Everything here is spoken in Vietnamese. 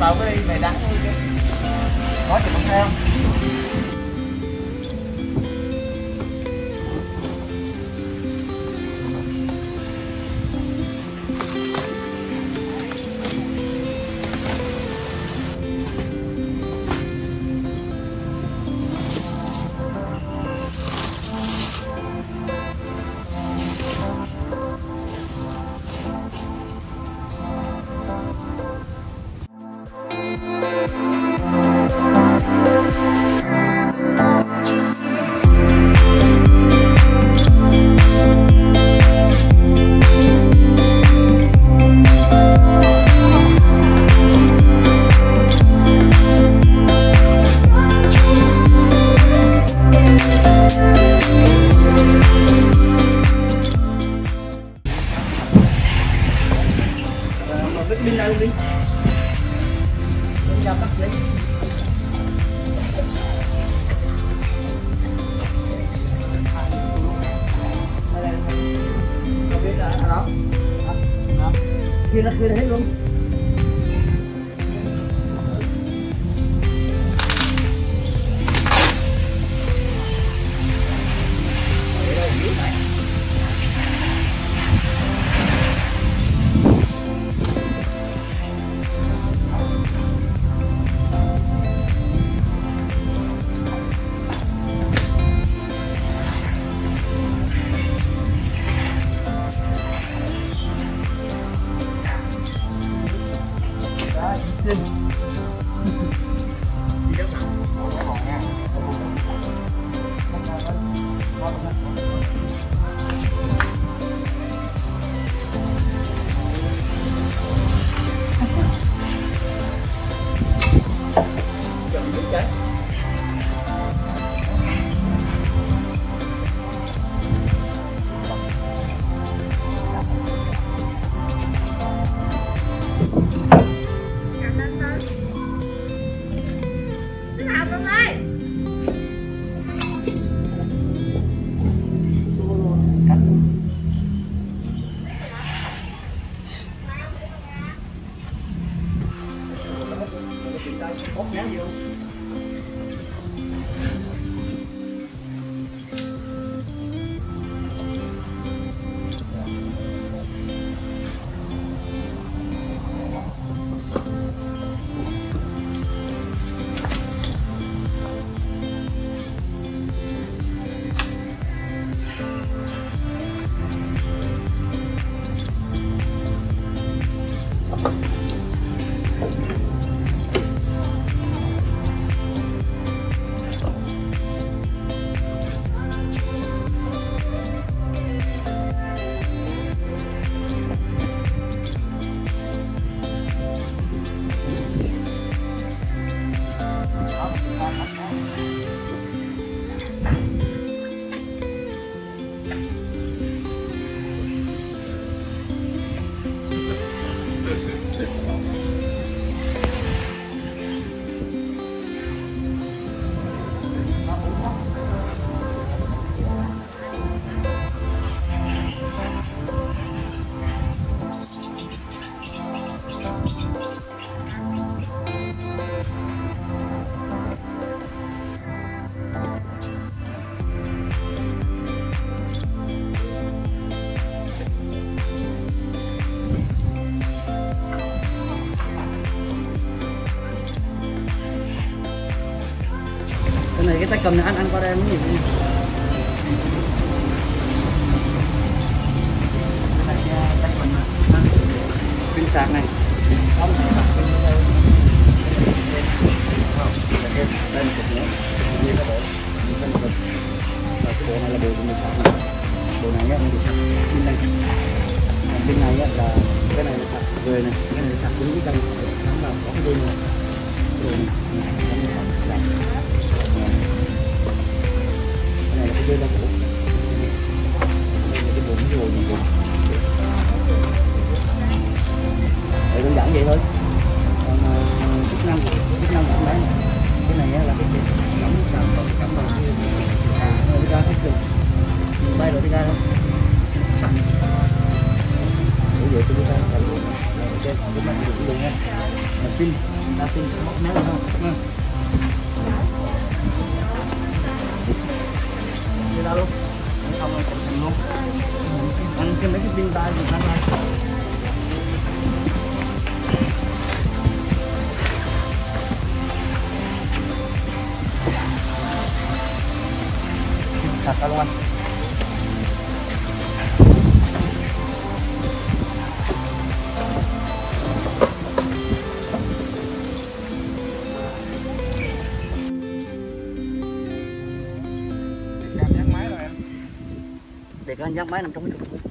vào cái đi mày đắng thôi chứ. Có chụp theo. Bên này luôn đi. Bên ra bắt lấy. Đó. Kia nó hết luôn. Bốc nhá vô. Cái tay cầm này ăn qua đây nó nhiều này. Tay cầm này. Pin sạc này. Đây một cục nữa. Như cái bộ. Và cái bộ này là bộ của mình sạc này. Bộ này á mình sạc pin này. Còn pin này á là cái này là sạc về này, cái này là sạc đúng cái cần thắng vào có cái pin này. Rồi này. Đây là bộ. Đây là cái bộ nó rồi mình. Đấy, đơn giản vậy thôi. Còn chức năng của máy này. Cái này là cái cắm vào rồi ra hết được. Bay rồi đi ra thôi. Ủa vậy tôi đi ra cầm luôn. Cái máy cũng luôn nha. Mà pin ta tin móc méo không? Đi ra luôn. Không là thành luôn. Ăn cái mấy cái viên tay thì ăn lại. Sạch ra luôn anh. Để cái nhắc máy nằm trong cái